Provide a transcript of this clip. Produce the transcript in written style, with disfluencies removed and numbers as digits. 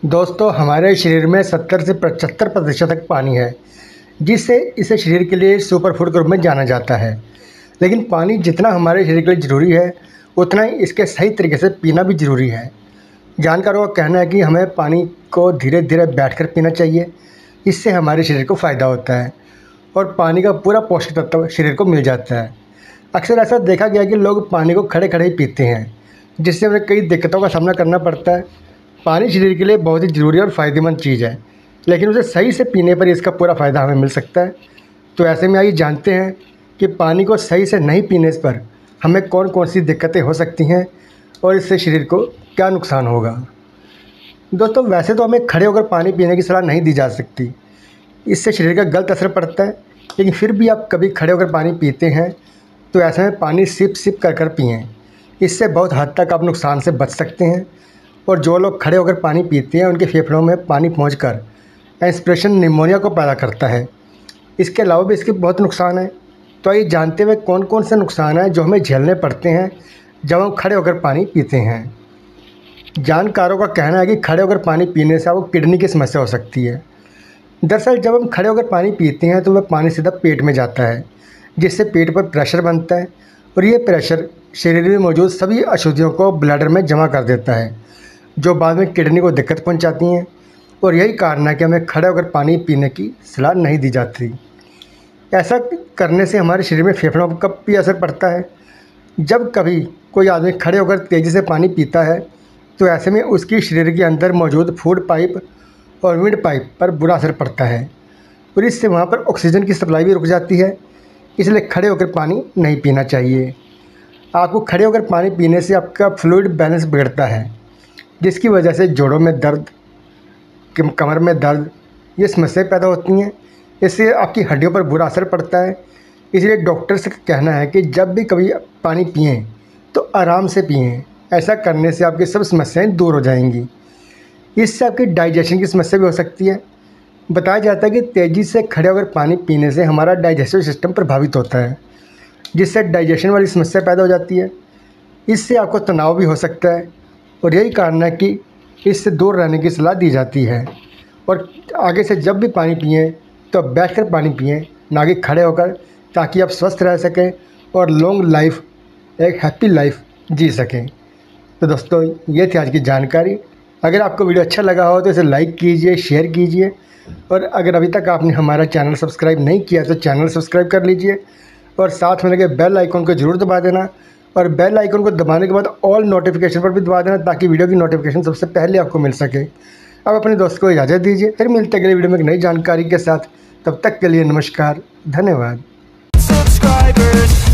दोस्तों, हमारे शरीर में 70 से 75% तक पानी है, जिससे इसे शरीर के लिए सुपर फूड के रूप में जाना जाता है। लेकिन पानी जितना हमारे शरीर के लिए ज़रूरी है, उतना ही इसके सही तरीके से पीना भी ज़रूरी है। जानकारों का कहना है कि हमें पानी को धीरे धीरे बैठकर पीना चाहिए, इससे हमारे शरीर को फ़ायदा होता है और पानी का पूरा पौष्टिक तत्व शरीर को मिल जाता है। अक्सर ऐसा देखा गया है कि लोग पानी को खड़े खड़े ही पीते हैं, जिससे उन्हें कई दिक्कतों का सामना करना पड़ता है। पानी शरीर के लिए बहुत ही ज़रूरी और फ़ायदेमंद चीज़ है, लेकिन उसे सही से पीने पर इसका पूरा फ़ायदा हमें मिल सकता है। तो ऐसे में आइए जानते हैं कि पानी को सही से नहीं पीने पर हमें कौन कौन सी दिक्कतें हो सकती हैं और इससे शरीर को क्या नुकसान होगा। दोस्तों, वैसे तो हमें खड़े होकर पानी पीने की सलाह नहीं दी जा सकती, इससे शरीर का गलत असर पड़ता है। लेकिन फिर भी आप कभी खड़े होकर पानी पीते हैं तो ऐसे में पानी सिप सिप कर पिएँ। इससे बहुत हद तक आप नुकसान से बच सकते हैं। और जो लोग खड़े होकर पानी पीते हैं, उनके फेफड़ों में पानी पहुंचकर एस्पिरेशन निमोनिया को पैदा करता है। इसके अलावा भी इसके बहुत नुकसान हैं। तो आइए जानते हुए कौन कौन से नुकसान हैं जो हमें झेलने पड़ते हैं जब हम खड़े होकर पानी पीते हैं। जानकारों का कहना है कि खड़े होकर पानी पीने से आपको किडनी की समस्या हो सकती है। दरअसल जब हम खड़े होकर पानी पीते हैं तो वह पानी सीधा पेट में जाता है, जिससे पेट पर प्रेशर बनता है और ये प्रेशर शरीर में मौजूद सभी अशुद्धियों को ब्लैडर में जमा कर देता है, जो बाद में किडनी को दिक्कत पहुंचाती हैं। और यही कारण है कि हमें खड़े होकर पानी पीने की सलाह नहीं दी जाती। ऐसा करने से हमारे शरीर में फेफड़ों पर भी असर पड़ता है। जब कभी कोई आदमी खड़े होकर तेज़ी से पानी पीता है तो ऐसे में उसकी शरीर के अंदर मौजूद फूड पाइप और विंड पाइप पर बुरा असर पड़ता है और इससे वहाँ पर ऑक्सीजन की सप्लाई भी रुक जाती है। इसलिए खड़े होकर पानी नहीं पीना चाहिए। आपको खड़े होकर पानी पीने से आपका फ्लूइड बैलेंस बिगड़ता है, जिसकी वजह से जोड़ों में दर्द, कमर में दर्द, ये समस्याएं पैदा होती हैं। इससे आपकी हड्डियों पर बुरा असर पड़ता है। इसलिए डॉक्टर्स का कहना है कि जब भी कभी पानी पिएं तो आराम से पिएं। ऐसा करने से आपकी सब समस्याएं दूर हो जाएंगी। इससे आपकी डाइजेशन की समस्या भी हो सकती है। बताया जाता है कि तेज़ी से खड़े होकर पानी पीने से हमारा डाइजेस्टिव सिस्टम प्रभावित होता है, जिससे डाइजेशन वाली समस्या पैदा हो जाती है। इससे आपको तनाव भी हो सकता है और यही कारण है कि इससे दूर रहने की सलाह दी जाती है। और आगे से जब भी पानी पिएं तो बैठकर पानी पिएं, ना कि खड़े होकर, ताकि आप स्वस्थ रह सकें और लॉन्ग लाइफ, एक हैप्पी लाइफ जी सकें। तो दोस्तों, ये थी आज की जानकारी। अगर आपको वीडियो अच्छा लगा हो तो इसे लाइक कीजिए, शेयर कीजिए और अगर अभी तक आपने हमारा चैनल सब्सक्राइब नहीं किया तो चैनल सब्सक्राइब कर लीजिए और साथ में लगे बेल आइकन को ज़रूर दबा देना। और बेल आइकन को दबाने के बाद ऑल नोटिफिकेशन पर भी दबा देना, ताकि वीडियो की नोटिफिकेशन सबसे पहले आपको मिल सके। अब अपने दोस्त को इजाज़त दीजिए, फिर मिलते हैं अगले वीडियो में एक नई जानकारी के साथ। तब तक के लिए नमस्कार, धन्यवाद।